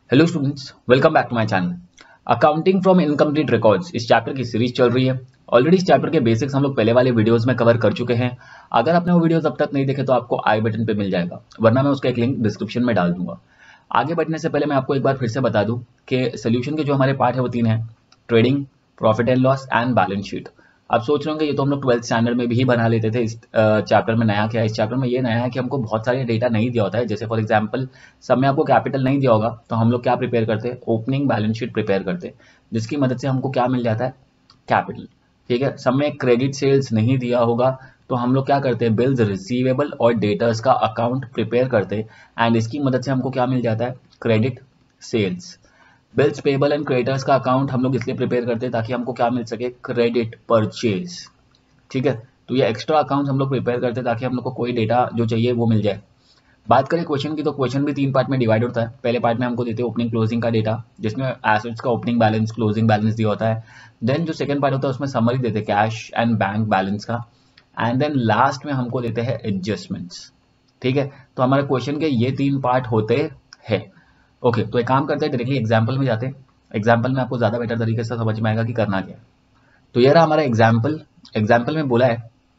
Hello students, welcome back to my channel. Accounting from incomplete records इस chapter की series चल रही है। ऑलरेडी इस चैप्टर के बेसिक्स हम लोग पहले वाले वीडियोस में कवर कर चुके हैं। अगर आपने वो वीडियोस अब तक नहीं देखे तो आपको आई बटन पे मिल जाएगा, वरना मैं उसका एक लिंक डिस्क्रिप्शन में डाल दूंगा। आगे बढ़ने से पहले मैं आपको एक बार फिर से बता दूं कि सोल्यूशन के जो हमारे पार्ट है वो तीन है: trading, profit and loss and balance sheet. आप सोच रहे होंगे ये तो हम लोग 12th स्टैंडर्ड में भी बना लेते थे। इस चैप्टर में नया क्या है? इस चैप्टर में ये नया है कि हमको बहुत सारे डेटा नहीं दिया होता है। जैसे फॉर एग्जांपल सब में आपको कैपिटल नहीं दिया होगा तो हम लोग क्या प्रिपेयर करते हैं? ओपनिंग बैलेंस शीट प्रिपेयर करते हैं, जिसकी मदद से हमको क्या मिल जाता है? कैपिटल। ठीक है, सब में क्रेडिट सेल्स नहीं दिया होगा तो हम लोग क्या करते हैं? बिल्स रिसीवेबल और डेटर्स का अकाउंट प्रिपेयर करते हैं एंड इसकी मदद से हमको क्या मिल जाता है? Credit sales. Bills payable and creditors का अकाउंट हम लोग इसलिए प्रिपेयर करते हैं ताकि हमको क्या मिल सके? Credit purchase. ठीक है, तो ये एक्स्ट्रा अकाउंट हम लोग प्रिपेयर करते हैं ताकि हम लोग को कोई डेटा जो चाहिए वो मिल जाए। बात करें क्वेश्चन की तो क्वेश्चन भी तीन पार्ट में डिवाइड होता है। पहले पार्ट में हमको देते हैं ओपनिंग क्लोजिंग का डेटा, जिसमें एसेट्स का ओपनिंग बैलेंस क्लोजिंग बैलेंस दिया होता है। देन जो सेकंड पार्ट होता है उसमें समरी देते हैं कैश एंड बैंक बैलेंस का। एंड देन लास्ट में हमको देते हैं एडजस्टमेंट्स। ठीक है, तो हमारे क्वेश्चन के ये तीन पार्ट होते हैं। ओके, तो एक काम करते हैं, डायरेक्टली एग्जाम्पल में जाते हैं। एग्जाम्पल में आपको ज्यादा बेटर तरीके से समझ में आएगा कि करना क्या है। तो ये रहा हमारा एग्जाम्पल। एग्जाम्पल में बोला है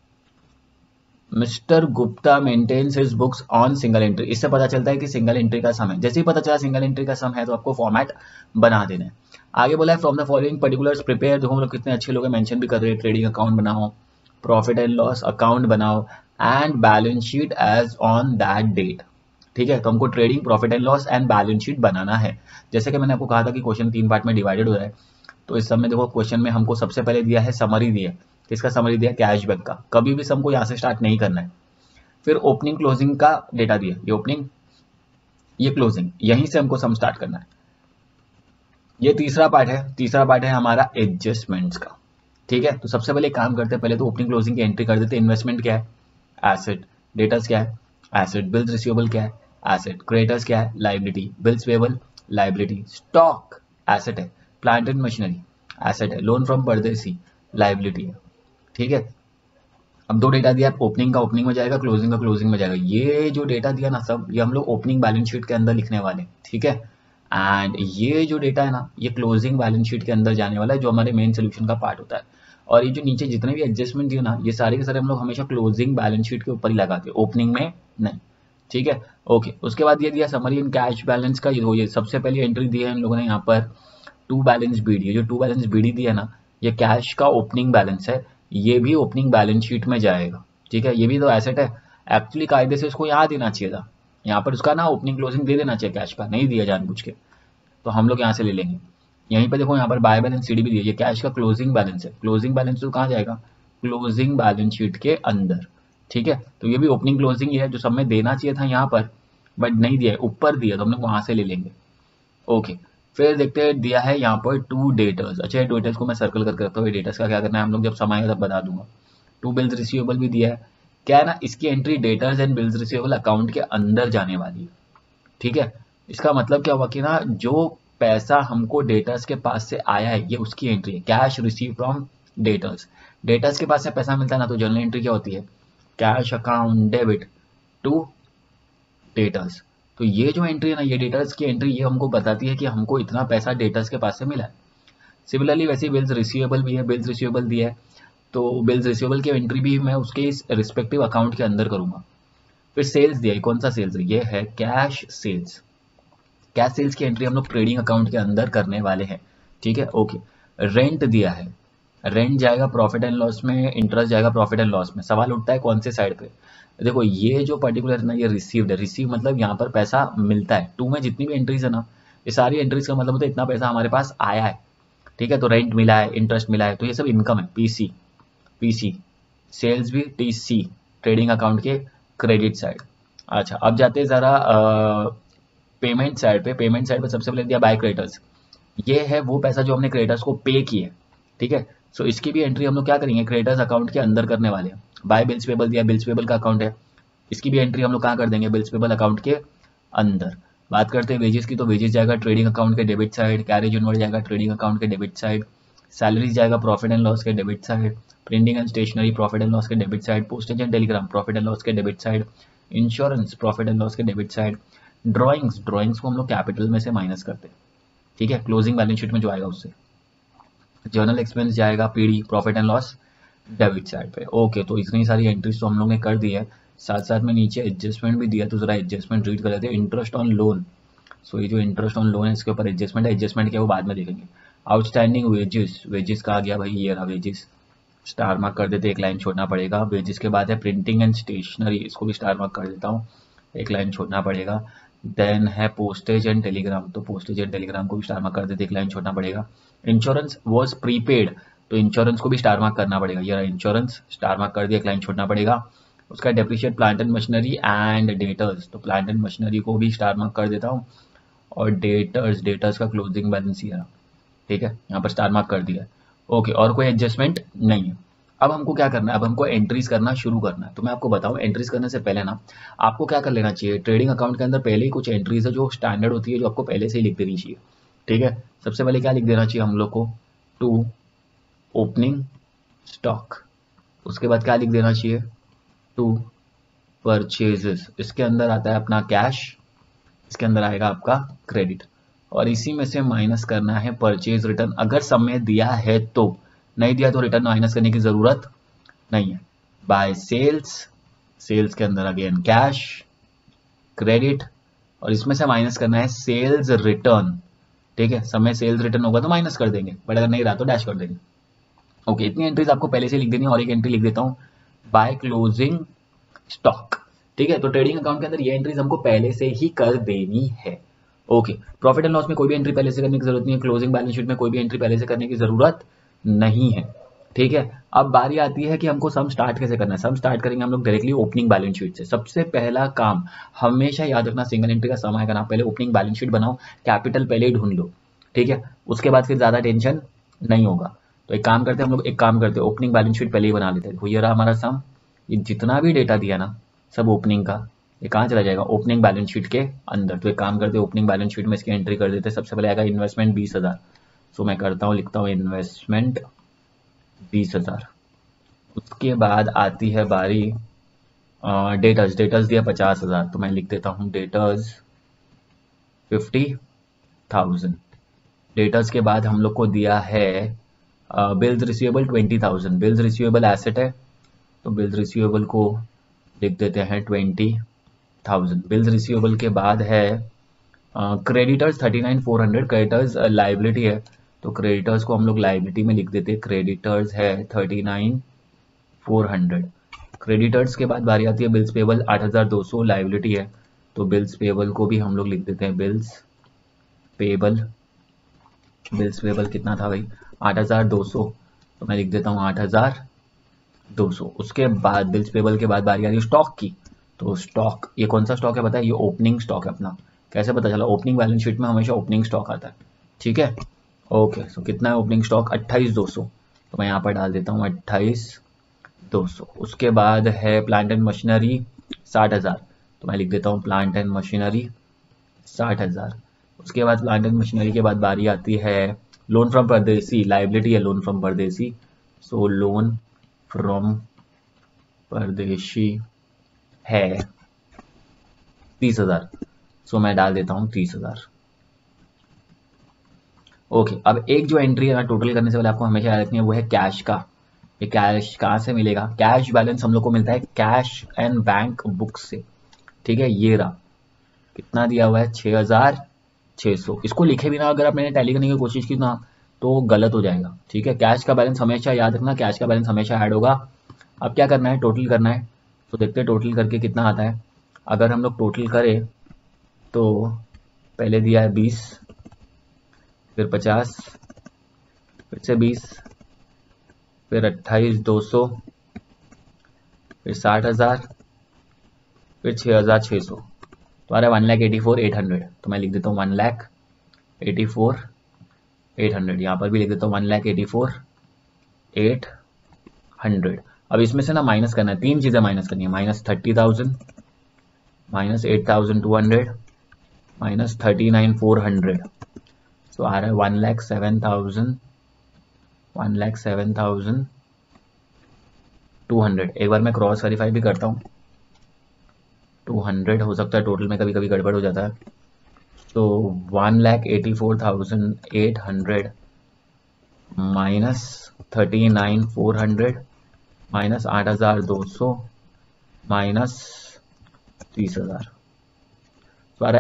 mister Gupta maintains his books on single entry. इससे पता चलता है कि सिंगल एंट्री का सम है। जैसे ही पता चला सिंगल एंट्री का सम है तो आपको फॉर्मेट बना देना है। आगे बोला है from the following particulars prepare. देखो हम लोग कितने अच्छे लोग मेंशन भी कर रहे हैं। ट्रेडिंग अकाउंट बनाओ, प्रॉफिट एंड लॉस अकाउंट बनाओ and balance sheet as on that date. ठीक है, तो हमको trading, profit and loss and balance sheet बनाना है। जैसे कि मैंने आपको कहा था कि क्वेश्चन तीन पार्ट में डिवाइडेड हो रहा है। तो इस सब में देखो क्वेश्चन में हमको सबसे पहले दिया है समरी दिया है। किसका समरी दिया? कैशबैक का। कभी भी हमको यहाँ से स्टार्ट नहीं करना है। फिर ओपनिंग क्लोजिंग का डेटा दिया, ये ओपनिंग ये क्लोजिंग, यहीं से हमको सम स्टार्ट करना है। ये तीसरा पार्ट है। तीसरा पार्ट है हमारा एडजस्टमेंट्स का। ठीक है, तो सबसे पहले काम करते हैं, पहले तो ओपनिंग क्लोजिंग की एंट्री कर देते हैं। इन्वेस्टमेंट क्या है? एसेट। डेटर्स क्या है? एसेट। बिल्स रिसीवेबल क्या है? एसेट। क्रेडिटर्स क्या है? Liability. Bills payable liability. Stock asset है। प्लांट एंड मशीनरी एसेट है। लोन फ्रॉम परदेसी लाइबिलिटी है। ठीक है, अब दो डेटा दिया, ओपनिंग का ओपनिंग में जाएगा, क्लोजिंग का क्लोजिंग में जाएगा। ये जो डेटा दिया ना सब, ये हम लोग ओपनिंग बैलेंस शीट के अंदर लिखने वाले हैं। ठीक है, एंड ये जो डेटा है ना ये क्लोजिंग बैलेंस शीट के अंदर जाने वाला है, जो हमारे मेन सोल्यूशन का पार्ट होता है। और ये जो नीचे जितने भी एडजस्टमेंट दिए ना, ये सारे के सारे हम लोग हमेशा क्लोजिंग बैलेंस शीट के ऊपर ही लगाते हैं, ओपनिंग में नहीं। ठीक है, ओके। उसके बाद ये दिया समरी इन कैश बैलेंस का। ये सबसे पहले एंट्री दी है इन लोगों ने यहाँ पर टू बैलेंस बीडी। जो टू बैलेंस बीडी दिया ना, ये कैश का ओपनिंग बैलेंस है, ये भी ओपनिंग बैलेंस शीट में जाएगा। ठीक है, ये भी तो एसेट है। एक्चुअली कायदे से इसको यहाँ देना चाहिए था, यहाँ पर उसका ना ओपनिंग क्लोजिंग दे देना चाहिए, कैश का नहीं दिया जानबूझ के, तो हम लोग यहाँ से ले लेंगे। यहीं पे देखो यहाँ पर बाय बैलेंस सीडी भी दी है, ये कैश का क्लोजिंग बैलेंस है। क्लोजिंग बैलेंस तो कहाँ जाएगा? क्लोजिंग बैलेंस शीट के अंदर। ठीक है, तो ये भी ओपनिंग क्लोजिंग ही है, जो सब में देना चाहिए था यहाँ पर बट नहीं दिया है, ऊपर दिया, तो हम लोग वहां से ले लेंगे। ओके, फिर देखते हैं दिया है यहाँ पर टू डेटर्स। अच्छा, डेटर्स को मैं सर्कल करके रखता हूँ। डेटर्स का क्या करना है हम लोग जब समय आएगा तब बता दूंगा। टू बिल्स रिसीवेबल भी दिया है। क्या है ना, इसकी entry debtors and bills receivable account के अंदर जाने वाली है। ठीक है, इसका मतलब क्या हुआ कि ना जो पैसा हमको डेटर्स के पास से आया है ये उसकी एंट्री है। Cash receive from debtors. Debtors के पास से पैसा मिलता है ना, तो जर्नल एंट्री क्या होती है? Cash account debit to debtors. तो ये जो एंट्री है ना, ये डेटर्स की एंट्री, ये हमको बताती है कि हमको इतना पैसा डेटर्स के पास से मिला है। सिमिलरली वैसे बिल्स रिसीवेबल भी है, बिल्स रिसीवेबल दिया है, तो बिल्स रिसीवेबल की एंट्री भी मैं उसके इस रिस्पेक्टिव अकाउंट के अंदर करूंगा। फिर सेल्स दिया है, कौन सा सेल्स है? ये है कैश सेल्स। कैश सेल्स की एंट्री हम लोग ट्रेडिंग अकाउंट के अंदर करने वाले हैं। ठीक है, ओके। रेंट दिया है, रेंट जाएगा प्रॉफिट एंड लॉस में, इंटरेस्ट जाएगा प्रॉफिट एंड लॉस में। सवाल उठता है कौन से साइड पे? देखो ये जो पर्टिकुलर ना, ये रिसीव्ड है। रिसीव मतलब यहाँ पर पैसा मिलता है। टू में जितनी भी एंट्रीज है ना, ये सारी एंट्रीज का मतलब होता है इतना पैसा हमारे पास आया है। ठीक है, तो रेंट मिला है, इंटरेस्ट मिला है, तो ये सब इनकम है। पीसी, पीसी सेल्स भी टीसी, ट्रेडिंग अकाउंट के क्रेडिट साइड। अच्छा, अब जाते हैं जरा पेमेंट साइड पे। पेमेंट साइड पे सबसे पहले दिया बाय क्रेडिटर्स। ये है वो पैसा जो हमने क्रेडिटर्स को पे किया। ठीक है, सो इसकी भी एंट्री हम लोग क्या करेंगे? क्रेडिटर्स अकाउंट के अंदर करने वाले हैं। बाय बिल्स पेबल दिया, बिल्स पेबल का अकाउंट है, इसकी भी एंट्री हम लोग कहाँ कर देंगे? बिल्स पेबल अकाउंट के अंदर। बात करते हैं वेजेस की, तो वेजेस जाएगा ट्रेडिंग अकाउंट के डेबिट साइड, कैरेज इनवर्ड जाएगा ट्रेडिंग अकाउंट के डेबिट साइड, सैलरीज जाएगा प्रॉफिट एंड लॉस के debit side, printing and stationery profit and loss के debit side, postage and telegram profit and loss के debit side, insurance profit and loss के debit side, drawings को हम लोग capital में से माइनस करते हैं, ठीक है, क्लोजिंग बैलेंस शीट में जो आएगा उससे। जर्नल एक्सपेंस जाएगा P D, profit and loss, debit side पे। ओके, तो इतनी सारी एंट्रीज तो हम लोग ने कर दी है, साथ साथ में नीचे एडजस्टमेंट भी दिया, तो जरा एडजस्टमेंट रीड कर लेते हैं। इंटरेस्ट ऑन लोन, सो ये जो इंटरेस्ट ऑन लोन है इसके ऊपर एडजस्टमेंट है, एडजस्टमेंट क्या वो बाद में देखेंगे। आउटस्टैंडिंग वेजेस, वेजेस का आ गया भाई, ये रहा वेजेस, स्टार मार्क कर देते, एक लाइन छोड़ना पड़ेगा। वेजेस के बाद है प्रिंटिंग एंड स्टेशनरी, इसको भी स्टार मार्क कर देता हूँ, एक लाइन छोड़ना पड़ेगा। देन है पोस्टेज एंड टेलीग्राम, तो पोस्टेज एंड टेलीग्राम को भी स्टार मार्क कर देते, एक लाइन छोड़ना पड़ेगा। इंश्योरेंस वॉज प्रीपेड, तो इंश्योरेंस को भी स्टार मार्क करना पड़ेगा, ये इंश्योरेंस स्टार मार्क कर दिया, एक लाइन छोड़ना पड़ेगा। उसका depreciate plant and machinery and debtors, तो प्लांट एंड मशीनरी को भी स्टार मार्क कर देता हूँ। और डेटर्स का क्लोजिंग बैलेंस ही है, ठीक है, यहाँ पर स्टार मार्क कर दिया है। ओके, और कोई एडजस्टमेंट नहीं है। अब हमको क्या करना है, अब हमको एंट्रीज करना शुरू करना है। तो मैं आपको बताऊं, एंट्रीज करने से पहले ना आपको क्या कर लेना चाहिए, ट्रेडिंग अकाउंट के अंदर पहले ही कुछ एंट्रीज है जो स्टैंडर्ड होती है, जो आपको पहले से ही लिख देनी चाहिए, ठीक है। सबसे पहले क्या लिख देना चाहिए हम लोग को, टू ओपनिंग स्टॉक, उसके बाद क्या लिख देना चाहिए, टू परचेजेस, इसके अंदर आता है अपना कैश, इसके अंदर आएगा आपका क्रेडिट, और इसी में से माइनस करना है परचेज रिटर्न, अगर समय दिया है तो, नहीं दिया तो रिटर्न माइनस करने की जरूरत नहीं है। बाय सेल्स, सेल्स के अंदर अगेन कैश, क्रेडिट, और इसमें से माइनस करना है सेल्स रिटर्न, ठीक है। समय सेल्स रिटर्न होगा तो माइनस कर देंगे, बट अगर नहीं रहा तो डैश कर देंगे। ओके, इतनी एंट्रीज आपको पहले से लिख देनी है, और एक एंट्री लिख देता हूँ बाय क्लोजिंग स्टॉक, ठीक है। तो ट्रेडिंग अकाउंट के अंदर ये एंट्रीज हमको पहले से ही कर देनी है। ओके, प्रॉफिट एंड लॉस में कोई भी एंट्री पहले से करने की जरूरत नहीं है, क्लोजिंग बैलेंस शीट में कोई भी एंट्री पहले से करने की जरूरत नहीं है, ठीक है। अब बारी आती है कि हमको सम स्टार्ट कैसे करना है। सम स्टार्ट करेंगे हम लोग डायरेक्टली ओपनिंग बैलेंस शीट से। सबसे पहला काम हमेशा याद रखना, सिंगल एंट्री का सम आएगा ना, पहले ओपनिंग बैलेंस शीट बनाओ, कैपिटल पहले ही ढूंढ लो, ठीक है। उसके बाद फिर ज्यादा टेंशन नहीं होगा। तो एक काम करते हैं हम लोग, एक काम करते हैं ओपनिंग बैलेंस शीट पहले ही बना लेते हैं। ये रहा हमारा सम, ये जितना भी डेटा दिया ना सब ओपनिंग का, ये कहाँ चला जाएगा, ओपनिंग बैलेंस शीट के अंदर। तो एक काम करते हैं ओपनिंग बैलेंस शीट में इसकी एंट्री कर देते हैं। सबसे पहले आएगा इन्वेस्टमेंट 20,000, सो मैं करता हूँ, लिखता हूँ इन्वेस्टमेंट 20,000। उसके बाद आती है बारी डेटर्स, डेटर्स दिया 50,000, तो मैं लिख देता हूँ डेटर्स 50,000। डेटर्स के बाद हम लोग को दिया है bills receivable 20,000, bills receivable asset है, तो बिल्स रिसीवेबल को लिख देते हैं 20,000। बिल्स रिसीवेबल के बाद है क्रेडिटर्स 39,400, क्रेडिटर्स लाइबिलिटी है, तो क्रेडिटर्स को हम लोग लाइबिलिटी में लिख देते हैं, क्रेडिटर्स है 39,400। क्रेडिटर्स के बाद बारी आती है बिल्स पेबल 8,200, लाइबिलिटी है, तो बिल्स पेबल को भी हम लोग लिख देते हैं बिल्स पेबल। बिल्स पेबल कितना था भाई, 8,200, तो मैं लिख देता हूँ 8,200। उसके बाद बिल्स पेबल के बाद बारी आ रही है स्टॉक की, तो स्टॉक, ये कौन सा स्टॉक है पता है, ये ओपनिंग स्टॉक है अपना। कैसे पता चला, ओपनिंग बैलेंस शीट में हमेशा ओपनिंग स्टॉक आता है, ठीक है। ओके, सो कितना है ओपनिंग स्टॉक, 28,200, तो मैं यहाँ पर डाल देता हूँ 28,200। उसके बाद है प्लांट एंड मशीनरी 60,000, तो मैं लिख देता हूँ प्लांट एंड मशीनरी 60,000। उसके बाद प्लांट एंड मशीनरी के बाद बारी आती है लोन फ्रॉम परदेसी, लाइबिलिटी है लोन फ्रॉम परदेसी, सो लोन फ्रॉम परदेशी है 30,000, सो मैं डाल देता हूँ 30,000। ओके, अब एक जो एंट्री है ना टोटल करने से पहले आपको हमेशा याद रखनी है, वो है कैश का। ये कैश कहाँ से मिलेगा, कैश बैलेंस हम लोग को मिलता है कैश एंड बैंक बुक से, ठीक है। ये रहा, कितना दिया हुआ है 6,600। इसको लिखे बिना अगर आप मैंने टैली करने की कोशिश की ना तो गलत हो जाएगा, ठीक है। कैश का बैलेंस हमेशा याद रखना, कैश का बैलेंस हमेशा ऐड होगा। अब क्या करना है, टोटल करना है, तो देखते हैं टोटल करके कितना आता है। अगर हम लोग टोटल करें तो पहले दिया है 20, फिर 50, फिर से 20, फिर 28,200, फिर 60,000, फिर 6,600, तो आ रहा है 1,84,800। तो मैं लिख देता हूँ 1,84,800, यहाँ पर भी लिख देता हूँ 1,84,800। अब इसमें से ना माइनस करना है, तीन चीजें माइनस करनी है, -30,000, -8,200, -39,400, तो आ रहा है 1,07,200। एक बार मैं क्रॉस वेरीफाई भी करता हूँ, 200 हो सकता है, टोटल में कभी कभी गड़बड़ हो जाता है। तो 1,84,800 माइनस 39,400 माइनस 8,200 माइनस 30,000, सारा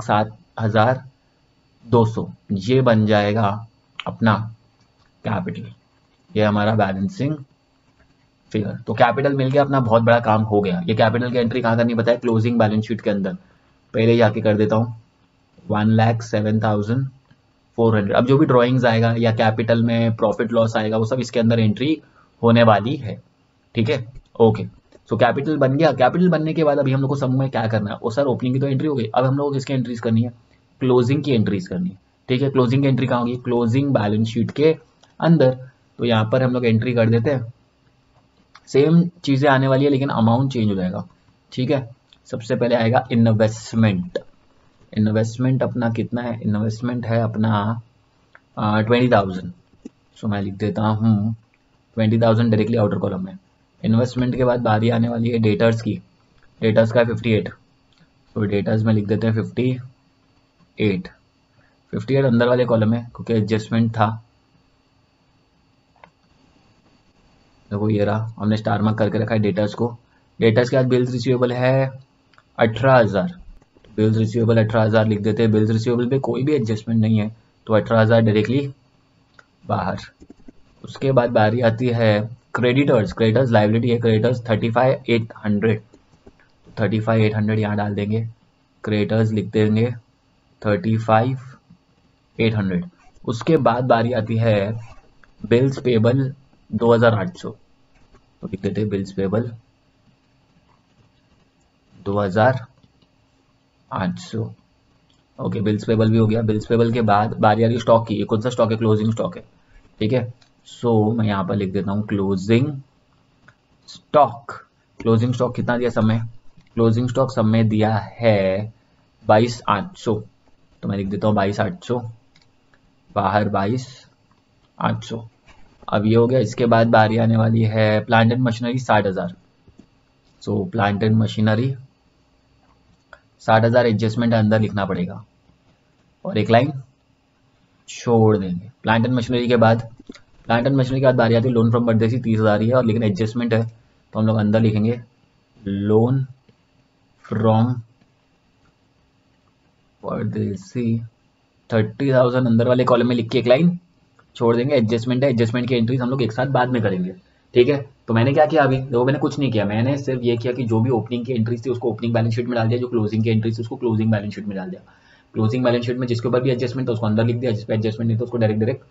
1,07,200, ये बन जाएगा अपना कैपिटल। ये हमारा बैलेंसिंग फिगर। तो कैपिटल मिल गया अपना, बहुत बड़ा काम हो गया। ये कैपिटल की एंट्री कहाँ करनी बताया? क्लोजिंग बैलेंस शीट के अंदर। पहले जाके कर देता हूँ 1,07,400। अब जो भी ड्राइंग्स आएगा या कैपिटल में प्रॉफिट लॉस आएगा वो सब इसके अंदर एंट्री होने वाली है। ठीक है, ओके। सो कैपिटल बन गया। कैपिटल बनने के बाद अभी हम लोग को सब में क्या करना है? वो सर ओपनिंग की तो एंट्री हो गई, अब हम लोग को किसकी एंट्रीज करनी है? क्लोजिंग की एंट्रीज करनी है। ठीक है, क्लोजिंग की एंट्री कहाँ होगी? क्लोजिंग बैलेंस शीट के अंदर। तो यहाँ पर हम लोग एंट्री कर देते हैं, सेम चीजें आने वाली है लेकिन अमाउंट चेंज हो जाएगा। ठीक है, सबसे पहले आएगा इन्वेस्टमेंट। इन्वेस्टमेंट अपना कितना है? इन्वेस्टमेंट है अपना 20,000। सो मैं लिख देता हूँ 20,000 डायरेक्टली आउटर कॉलम में। इन्वेस्टमेंट के बाद बारी आने वाली है डेटर्स की। डेटर्स का है 58, तो डेटर्स में लिख देते हैं 58। 58 अंदर वाले कॉलम में, क्योंकि एडजस्टमेंट था। देखो ये रहा, हमने स्टार मार्क करके रखा है डेटर्स को। डेटर्स के बाद बिल्स रिसीवेबल है 18,000। बिल्स रिसीवेबल 18,000 लिख देते हैं। बिल्स रिसीवेबल पे कोई भी एडजस्टमेंट नहीं है, तो 18,000 डायरेक्टली बाहर। उसके बाद बारी आती है क्रेडिटर्स। क्रेडिटर्स लाइबिलिटी है, क्रेडिटर्स 35,800। 35,800 यहाँ डाल देंगे, क्रेडिटर्स लिख देंगे 35,800। उसके बाद बारी आती है बिल्स पेबल 2,800, तो लिख देते हैं bills payable 2,800। Okay, bills payable भी हो गया। बिल्स पेबल के बाद बारी आ रही स्टॉक की। ये कौन सा स्टॉक है? क्लोजिंग स्टॉक है। ठीक है, सो मैं यहाँ पर लिख देता हूँ क्लोजिंग स्टॉक। क्लोजिंग स्टॉक कितना दिया सब में? क्लोजिंग स्टॉक सब में दिया है 22,800, तो मैं लिख देता हूँ 22,800 बाहर 22,800। अब ये हो गया। इसके बाद बारी आने वाली है plant and machinery 60,000। So plant and machinery 60,000 adjustment अंदर लिखना पड़ेगा और एक लाइन छोड़ देंगे। प्लांट एंड मशीनरी के बाद बारी आती है लोन फ्रॉम परदेसी 30,000 ही है, और लेकिन एडजस्टमेंट है तो हम लोग अंदर लिखेंगे लोन फ्रॉम परदेसी 30,000 अंदर वाले कॉलम में लिख के एक लाइन छोड़ देंगे। एडजस्टमेंट है, एडजस्टमेंट की एंट्रीज हम लोग एक साथ बाद में करेंगे। ठीक है, तो मैंने क्या किया? अभी देखो मैंने कुछ नहीं किया, मैंने सिर्फ ये किया कि जो भी ओपनिंग की एंट्रीज थी उसको ओपनिंग बैलेंस शीट में डाल दिया, जो क्लोजिंग की एंट्रीज थी उसको क्लोजिंग बैलेंस शीट में डाल दिया। क्लोजिंग बैलेंस शीट में जिसके ऊपर भी एडजस्टमेंट था उसको अंदर लिख दिया, जिस पर एडजस्टमेंट नहीं था उसको डायरेक्ट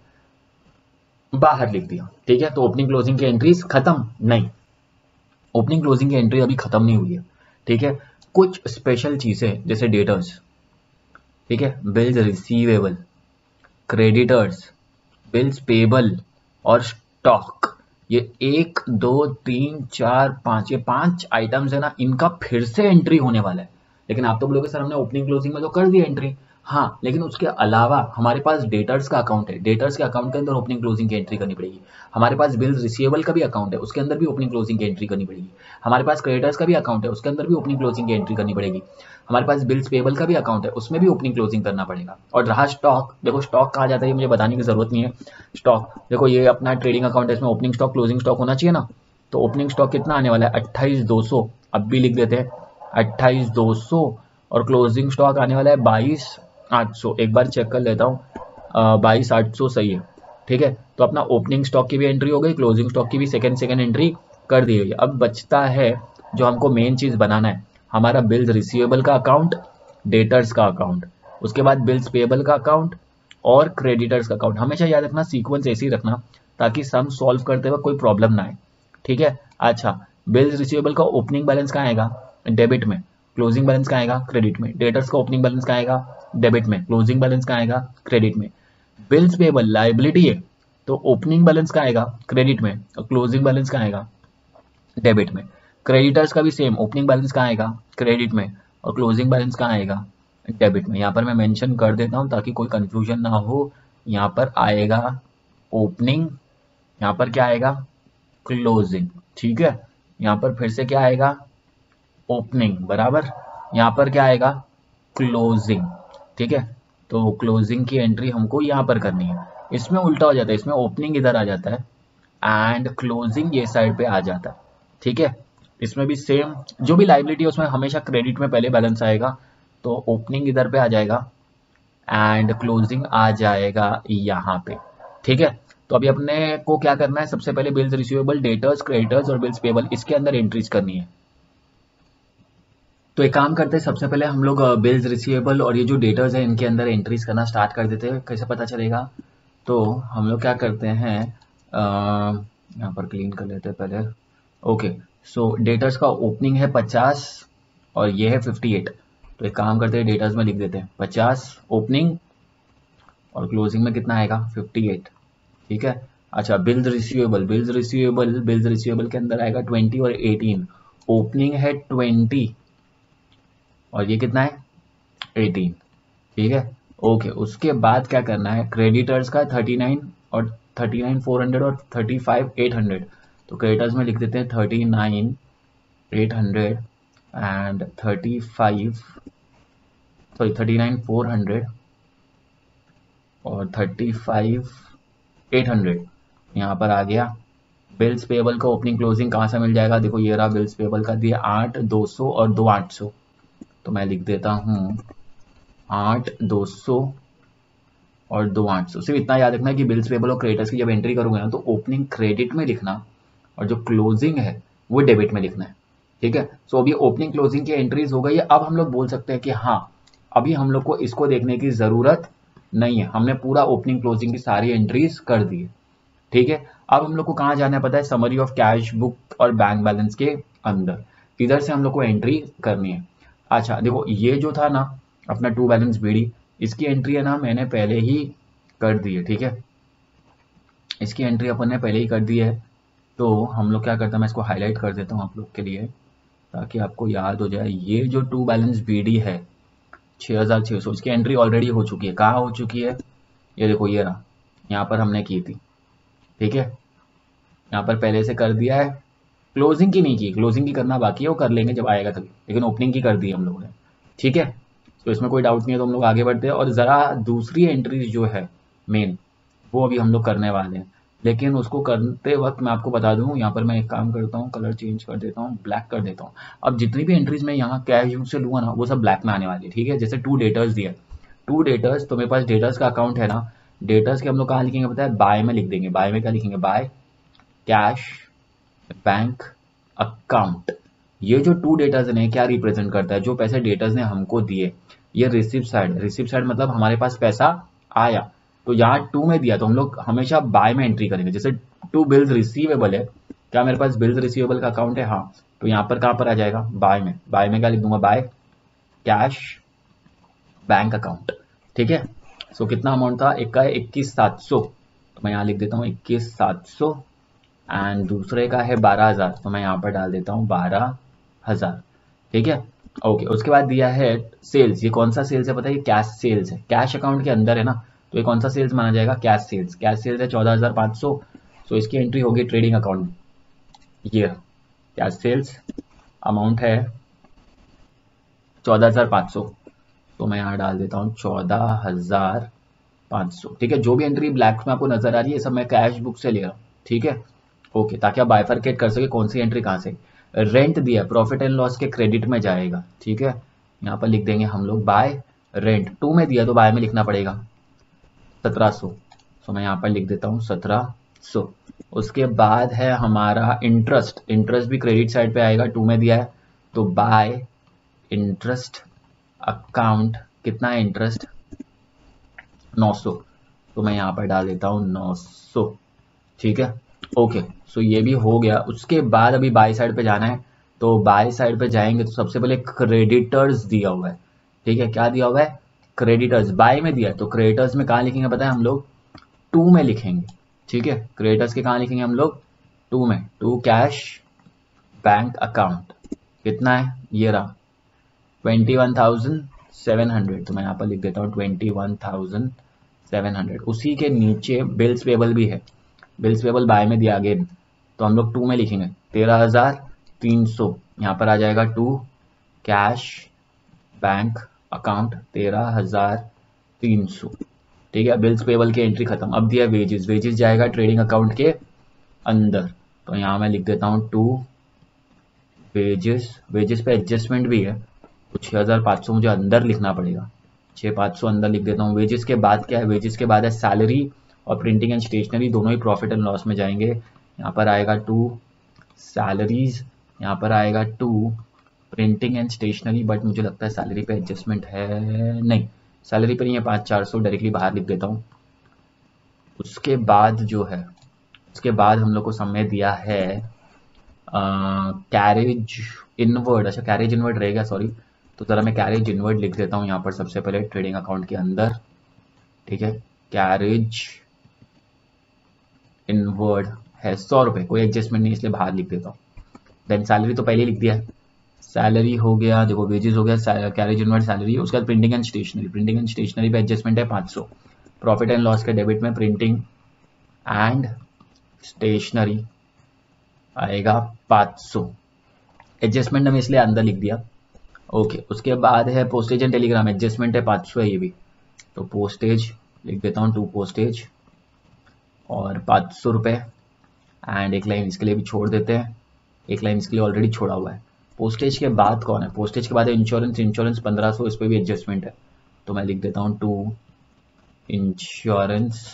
बाहर लिख दिया। ठीक है, तो ओपनिंग क्लोजिंग की एंट्रीज खत्म नहीं, ओपनिंग क्लोजिंग की एंट्री अभी खत्म नहीं हुई है। ठीक है, कुछ स्पेशल चीजें जैसे डेटर्स, ठीक है, bills receivable, creditors, bills payable और स्टॉक, ये 1 2 3 4 5, ये 5 आइटम्स है ना, इनका फिर से एंट्री होने वाला है। लेकिन आप तो बोलोगे सर हमने ओपनिंग क्लोजिंग में तो कर दी एंट्री। हाँ, लेकिन उसके अलावा हमारे पास डेटर्स का अकाउंट है, डेटर्स के अकाउंट के अंदर ओपनिंग क्लोजिंग की एंट्री करनी पड़ेगी। हमारे पास बिल्स रिसीवेबल का भी अकाउंट है, उसके अंदर भी ओपनिंग क्लोजिंग की एंट्री करनी पड़ेगी। हमारे पास क्रेडिटर्स का भी अकाउंट है, उसके अंदर भी ओपनिंग क्लोजिंग की एंट्री करनी पड़ेगी। हमारे पास बिल्स पेबल का भी अकाउंट है, उसमें भी ओपनिंग क्लोजिंग करना पड़ेगा। और रहा स्टॉक, देखो स्टॉक कहा जाता है, ये मुझे बताने की जरूरत नहीं है। स्टॉक देखो, ये अपना ट्रेडिंग अकाउंट है, इसमें ओपनिंग स्टॉक क्लोजिंग स्टॉक होना चाहिए ना। तो ओपनिंग स्टॉक कितना आने वाला है? 28,200। अब भी लिख देते हैं 28,200, और क्लोजिंग स्टॉक आने वाला है 22,800। एक बार चेक कर लेता हूँ, 22,800 सही है। ठीक है, तो अपना ओपनिंग स्टॉक की भी एंट्री हो गई, क्लोजिंग स्टॉक की भी सेकंड एंट्री कर दी गई। अब बचता है जो हमको मेन चीज बनाना है, हमारा बिल्स रिसीवेबल का अकाउंट, डेटर्स का अकाउंट, उसके बाद बिल्स पेबल का अकाउंट और क्रेडिटर्स का अकाउंट। हमेशा याद रखना, सीक्वेंस ऐसे ही रखना ताकि सम सॉल्व करते वक्त कोई प्रॉब्लम ना आए। ठीक है, अच्छा, बिल्स रिसीवेबल का ओपनिंग बैलेंस कहाँ आएगा? डेबिट में। क्लोजिंग बैलेंस कहाँ आएगा? क्रेडिट में। डेटर्स का ओपनिंग बैलेंस कहाँ आएगा? डेबिट में। क्लोजिंग बैलेंस कहाँ आएगा? क्रेडिट में। बिल्स पेबल लायबिलिटी है, तो ओपनिंग बैलेंस कहाँ आएगा? क्रेडिट में, और क्लोजिंग बैलेंस कहाँ आएगा? डेबिट में। क्रेडिटर्स का भी सेम, ओपनिंग बैलेंस कहाँ आएगा? क्रेडिट में, और क्लोजिंग बैलेंस कहाँ आएगा? डेबिट में। यहाँ पर मैं मेंशन कर देता हूँ ताकि कोई कंफ्यूजन ना हो। यहाँ पर आएगा ओपनिंग, यहाँ पर क्या आएगा? क्लोजिंग। ठीक है, यहाँ पर फिर से क्या आएगा? ओपनिंग बराबर, यहाँ पर क्या आएगा क्लोजिंग, ठीक है। तो क्लोजिंग की एंट्री हमको यहाँ पर करनी है। इसमें उल्टा हो जाता है, इसमें ओपनिंग इधर आ जाता है एंड क्लोजिंग ये साइड पे आ जाता है, ठीक है। इसमें भी सेम, जो भी लाइबिलिटी है उसमें हमेशा क्रेडिट में पहले बैलेंस आएगा, तो ओपनिंग इधर पे आ जाएगा एंड क्लोजिंग आ जाएगा यहाँ पे, ठीक है। तो अभी अपने को क्या करना है, सबसे पहले बिल्स रिसीवेबल, डेटर्स, क्रेडिटर्स और बिल्स पेबल, इसके अंदर एंट्रीज करनी है। तो एक काम करते हैं, सबसे पहले हम लोग बिल्स रिसीवेबल और ये जो डेटर्स है इनके अंदर एंट्रीज करना स्टार्ट कर देते हैं। कैसे पता चलेगा, तो हम लोग क्या करते हैं, यहाँ पर क्लीन कर लेते हैं पहले। ओके, सो डेटर्स का ओपनिंग है 50 और ये है 58। तो एक काम करते हैं, डेटर्स में लिख देते हैं 50 ओपनिंग और क्लोजिंग में कितना आएगा 58, ठीक है। अच्छा, बिल्स रिसीवेबल, बिल्स रिसीवेबल के अंदर आएगा 20 और 18। ओपनिंग है 20 और ये कितना है 18, ठीक है। ओके, उसके बाद क्या करना है, क्रेडिटर्स का 39 और 39,400 और 35,800। तो क्रेडिटर्स में लिख देते हैं 39,800 एंड 39,400 और 35,800 यहाँ पर आ गया। बिल्स पेबल का ओपनिंग क्लोजिंग कहाँ से मिल जाएगा, देखो ये रहा बिल्स पेबल का, दिया 8,200 और 2,800। तो मैं लिख देता हूँ 8,200 और 2,800। सिर्फ इतना याद रखना है कि बिल्स पेबल और क्रेडिटर्स की जब एंट्री करूंगा ना, तो ओपनिंग क्रेडिट में लिखना और जो क्लोजिंग है वो डेबिट में लिखना है, ठीक है। सो अभी ओपनिंग क्लोजिंग की एंट्रीज हो गई है। अब हम लोग बोल सकते हैं कि हाँ, अभी हम लोग को इसको देखने की जरूरत नहीं है, हमने पूरा ओपनिंग क्लोजिंग की सारी एंट्रीज कर दी है, ठीक है। अब हम लोग को कहाँ जाना है पता है, समरी ऑफ कैश बुक और बैंक बैलेंस के अंदर, इधर से हम लोग को एंट्री करनी है। अच्छा देखो, ये जो था ना अपना टू बैलेंस बीडी, इसकी एंट्री है ना मैंने पहले ही कर दी है, ठीक है। इसकी एंट्री अपन ने पहले ही कर दी है। तो हम लोग क्या करते हैं, मैं इसको हाईलाइट कर देता हूँ आप लोग के लिए ताकि आपको याद हो जाए। ये जो टू बैलेंस बीडी है 6,600, इसकी एंट्री ऑलरेडी हो चुकी है। कहाँ हो चुकी है, ये देखो ये रहा, यहाँ पर हमने की थी, ठीक है। यहाँ पर पहले से कर दिया है, क्लोजिंग की नहीं की, क्लोजिंग की करना बाकी है, वो कर लेंगे जब आएगा तभी, लेकिन ओपनिंग की कर दी हम लोगों ने, ठीक है। तो इसमें कोई डाउट नहीं है, तो हम लोग आगे बढ़ते हैं। और ज़रा दूसरी एंट्री जो है मेन, वो अभी हम लोग करने वाले हैं। लेकिन उसको करते वक्त मैं आपको बता दूं, यहाँ पर मैं एक काम करता हूँ, कलर चेंज कर देता हूँ, ब्लैक कर देता हूँ। अब जितनी भी एंट्रीज मैं यहाँ कैश बुक से लूँगा ना, वो सब ब्लैक में आने वाली है, ठीक है। जैसे टू डेटर्स दिया, टू डेटर्स, तो मेरे पास डेटर्स का अकाउंट है ना, डेटर्स के हम लोग कहाँ लिखेंगे पता है, बाय में लिख देंगे। बाय में क्या लिखेंगे, बाय कैश बैंक अकाउंट। ये जो टू डेटर्स ने क्या रिप्रेजेंट करता है, जो पैसे डेटर्स ने हमको दिए, ये रिसिप्ट साइड, रिसिप्ट साइड मतलब हमारे पास पैसा आया, तो यहाँ टू में दिया तो हम लोग हमेशा बाय में एंट्री करेंगे। जैसे टू बिल्स रिसीवेबल है, क्या मेरे पास बिल्स रिसीवेबल का अकाउंट है, हाँ, तो यहाँ पर कहाँ पर आ जाएगा, बाय में। बाय में क्या लिख दूंगा, बाय कैश बैंक अकाउंट, ठीक है। सो कितना अमाउंट था, एक का है 21,700, तो मैं यहाँ लिख देता हूँ 21,700 एंड दूसरे का है 12,000, तो मैं यहाँ पर डाल देता हूँ 12,000, ठीक है। ओके, उसके बाद दिया है सेल्स। ये कौन सा सेल्स है पता है, ये कैश सेल्स है, कैश अकाउंट के अंदर है ना, तो ये कौन सा सेल्स माना जाएगा, कैश सेल्स। कैश सेल्स है 14,500, तो इसकी एंट्री होगी ट्रेडिंग अकाउंट में। ये कैश सेल्स अमाउंट है 14,500, तो मैं यहाँ डाल देता हूँ 14,500, ठीक है। जो भी एंट्री ब्लैक में आपको नजर आ रही है, सब मैं कैश बुक से ले रहा हूँ, ठीक है। ओके, ताकि आप बाइफरकेट कर सके कौन सी एंट्री कहाँ से। रेंट दिया, प्रॉफिट एंड लॉस के क्रेडिट में जाएगा, ठीक है। यहाँ पर लिख देंगे हम लोग बाय रेंट। टू में दिया तो बाय में लिखना पड़ेगा 1,700, तो मैं यहाँ पर लिख देता हूँ 1,700। उसके बाद है हमारा इंटरेस्ट, इंटरेस्ट भी क्रेडिट साइड पे आएगा, टू में दिया है, तो बाय इंटरेस्ट अकाउंट, कितना है इंटरेस्ट 900, तो मैं यहाँ पर डाल देता हूँ 900, ठीक है। ओके, सो ये भी हो गया। उसके बाद अभी बाय साइड पे जाना है, तो बाय साइड पे जाएंगे तो सबसे पहले क्रेडिटर्स दिया हुआ है, ठीक है। क्या दिया हुआ है, क्रेडिटर्स। बाय में दिया है तो क्रेडिटर्स में कहाँ लिखेंगे पता है, हम लोग टू में लिखेंगे, ठीक है। क्रेडिटर्स के कहाँ लिखेंगे हम लोग, टू में। टू कैश बैंक अकाउंट, कितना है, ये रहा 21,700, तो मैं यहाँ पर लिख देता हूँ 21,700। उसी के नीचे बिल्स पेबल भी है, बिल्स पेबल बाय में दिया अगेन, तो हम लोग टू में लिखेंगे 13,300, यहाँ पर आ जाएगा टू कैश बैंक अकाउंट 13,300, ठीक है। बिल्स पेबल की एंट्री खत्म। अब दिया वेजेस, वेजेस जाएगा ट्रेडिंग अकाउंट के अंदर, तो यहाँ मैं लिख देता हूँ टू वेजेस। वेजेस पे एडजस्टमेंट भी है, तो 6,500 मुझे अंदर लिखना पड़ेगा, 6,500 अंदर लिख देता हूँ। वेजेस के बाद क्या है, वेजेस के बाद है सैलरी और प्रिंटिंग एंड स्टेशनरी, दोनों ही प्रॉफिट एंड लॉस में जाएंगे। यहाँ पर आएगा टू सैलरीज, यहाँ पर आएगा to printing and stationery, but मुझे लगता है सैलरी पे एडजस्टमेंट है, नहीं सैलरी पे नहीं है, 5,400 डायरेक्टली बाहर लिख देता हूँ। उसके बाद जो है, उसके बाद हम लोग को समय दिया है कैरेज इनवर्ड। अच्छा कैरेज इनवर्ड रहेगा, सॉरी, तो ज़रा मैं कैरेज इनवर्ड लिख देता हूँ यहाँ पर सबसे पहले ट्रेडिंग अकाउंट के अंदर, ठीक है। कैरेज इनवर्ड है 100 रुपये, कोई एडजस्टमेंट नहीं इसलिए बाहर लिख देता हूँ। देन सैलरी तो पहले लिख दिया है, सैलरी हो गया, देखो वेजेस हो गया, कैरेज इनवर्ड सैलरी, उसके बाद printing and stationery, printing and stationery पे एडजस्टमेंट है 500, प्रॉफिट एंड लॉस के डेबिट में प्रिंटिंग एंड स्टेशनरी आएगा 500, एडजस्टमेंट हमने इसलिए अंदर लिख दिया, ओके। उसके बाद है पोस्टेज एंड टेलीग्राम, एडजस्टमेंट है 500 है ये भी, तो पोस्टेज लिख देता हूँ, टू पोस्टेज और 500 रुपये, एंड एक लाइन इसके लिए भी छोड़ देते हैं, एक लाइन इसके लिए ऑलरेडी छोड़ा हुआ है। पोस्टेज के बाद कौन है, पोस्टेज के बाद है इंश्योरेंस, इंश्योरेंस 1500, इस पर भी एडजस्टमेंट है, तो मैं लिख देता हूँ टू इंश्योरेंस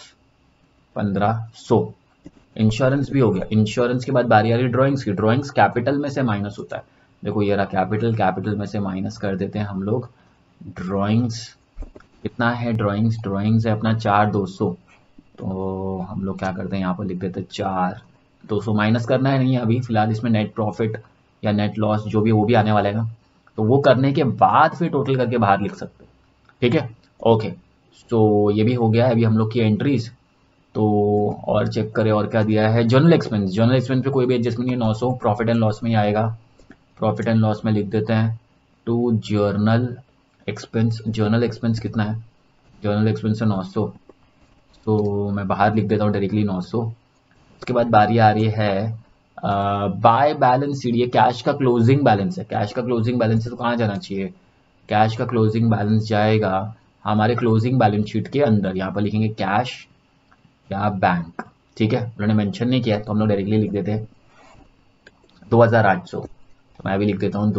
1500, इंश्योरेंस भी हो गया। इंश्योरेंस के बाद बारी आ रही ड्राइंग्स की, ड्राइंग्स कैपिटल में से माइनस होता है, देखो ये रहा कैपिटल, कैपिटल में से माइनस कर देते हैं हम लोग। ड्राइंग्स कितना है, ड्राइंग्स, ड्राइंग्स है अपना 4,200, तो हम लोग क्या करते हैं यहाँ पर लिख देते हैं 4,200, माइनस करना है नहीं अभी फिलहाल, इसमें नेट प्रॉफिट या नेट लॉस जो भी वो भी आने वाला है ना, तो वो करने के बाद फिर टोटल करके बाहर लिख सकते हैं, ठीक है, ओके। तो ये भी हो गया है अभी हम लोग की एंट्रीज। तो और चेक करें और क्या दिया है, जर्नल एक्सपेंस, जर्नल एक्सपेंस पे कोई भी एडजस्टमेंट नहीं है, 900, प्रॉफिट एंड लॉस में ही आएगा, प्रॉफिट एंड लॉस में लिख देते हैं to general expense, general expense कितना है, जर्नल एक्सपेंस है 900, तो मैं बाहर लिख देता हूँ डायरेक्टली 900। उसके बाद बारी आ रही है बाय बैलेंस शीट, ये कैश का क्लोजिंग बैलेंस है, कैश का क्लोजिंग बैलेंस है, तो कहाँ जाना चाहिए, कैश का क्लोजिंग बैलेंस जाएगा हमारे क्लोजिंग बैलेंस शीट के अंदर, यहाँ पर लिखेंगे कैश या बैंक, ठीक है, उन्होंने मेंशन नहीं किया तो हम लोग डायरेक्टली लिख देते हैं 2,800, तो मैं भी लिख देता हूँ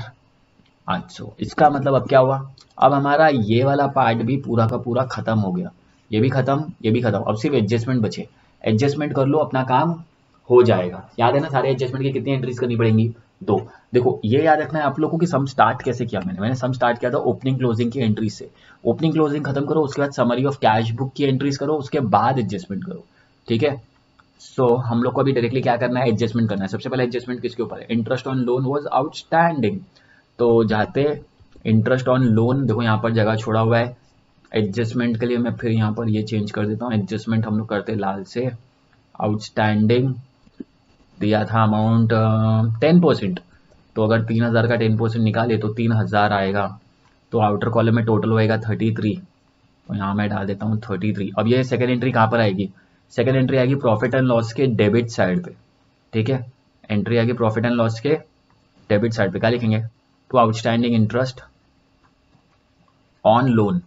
2,800। इसका मतलब अब क्या हुआ, अब हमारा ये वाला पार्ट भी पूरा का पूरा खत्म हो गया, ये भी खत्म, ये भी खत्म, अब सिर्फ एडजस्टमेंट बचे, एडजस्टमेंट कर लो अपना काम हो जाएगा। याद है ना सारे एडजस्टमेंट की कितनी एंट्रीज करनी पड़ेंगी, 2। देखो ये याद रखना है आप लोगों की सम स्टार्ट कैसे किया मैंने सम स्टार्ट किया था ओपनिंग क्लोजिंग की एंट्री से, ओपनिंग क्लोजिंग खत्म करो, उसके बाद समरी ऑफ कैश बुक की एंट्रीज करो, उसके बाद एडजस्टमेंट करो, ठीक है। सो हम लोग को अभी डायरेक्टली क्या करना है, एडजस्टमेंट करना है। सबसे पहले एडजस्टमेंट किसके ऊपर है, interest on loan was outstanding, तो जाते इंटरेस्ट ऑन लोन, देखो यहाँ पर जगह छोड़ा हुआ है, एडजस्टमेंट के लिए मैं फिर यहाँ पर ये चेंज कर देता हूँ, एडजस्टमेंट हम लोग करते लाल से, आउटस्टैंडिंग दिया था अमाउंट 10%, तो अगर 3,000 का 10% निकाले तो 3,000 आएगा, तो आउटर कॉलम में टोटल होएगा 33, तो यहाँ मैं डाल देता हूँ 33। अब ये सेकेंड एंट्री कहाँ पर आएगी, सेकेंड एंट्री आएगी प्रॉफिट एंड लॉस के डेबिट साइड पे, ठीक है, एंट्री आएगी प्रॉफिट एंड लॉस के डेबिट साइड पे, क्या लिखेंगे, to outstanding interest on loan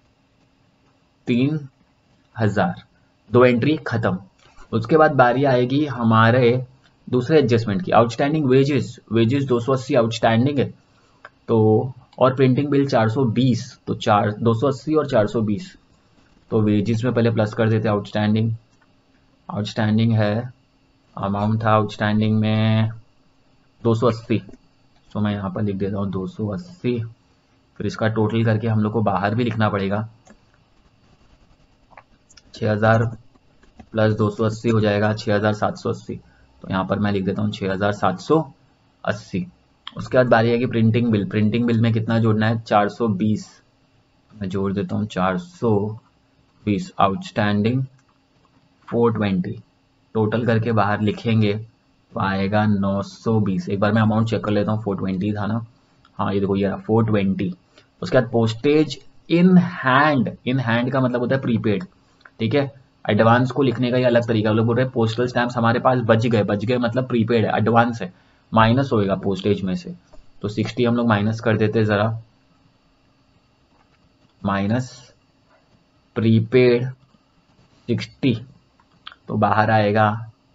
3,000, 2 entry खत्म। उसके बाद बारी आएगी हमारे दूसरे एडजस्टमेंट की, आउटस्टैंडिंग वेजेस, वेजेस 280 आउटस्टैंडिंग है, तो और प्रिंटिंग बिल 420, तो 280 और 420, तो वेजेस में पहले प्लस कर देते, आउटस्टैंडिंग, आउटस्टैंडिंग है अमाउंट था आउटस्टैंडिंग में 280, तो मैं यहाँ पर लिख देता हूँ 280, फिर इसका टोटल करके हम लोग को बाहर भी लिखना पड़ेगा, 6,000 प्लस 280 हो जाएगा 6,780, तो यहाँ पर मैं लिख देता हूँ 6,780। उसके बाद बारी आएगी प्रिंटिंग बिल, प्रिंटिंग बिल में कितना जोड़ना है, 420, मैं जोड़ देता हूँ 420, आउटस्टैंडिंग 420, टोटल करके बाहर लिखेंगे तो आएगा 920। एक बार मैं अमाउंट चेक कर लेता हूँ, 420 था ना, हाँ ये देखो ये रहा 420। उसके बाद postage in hand, in hand का मतलब होता है प्रीपेड, ठीक है, एडवांस को लिखने का ये अलग तरीका, लोग बोल रहे हैं पोस्टल स्टैम्प्स हमारे पास बच गए मतलब प्रीपेड है, एडवांस है, माइनस होएगा पोस्टेज में से, तो 60 हम लोग माइनस कर देते ज़रा, माइनस प्रीपेड 60, तो बाहर आएगा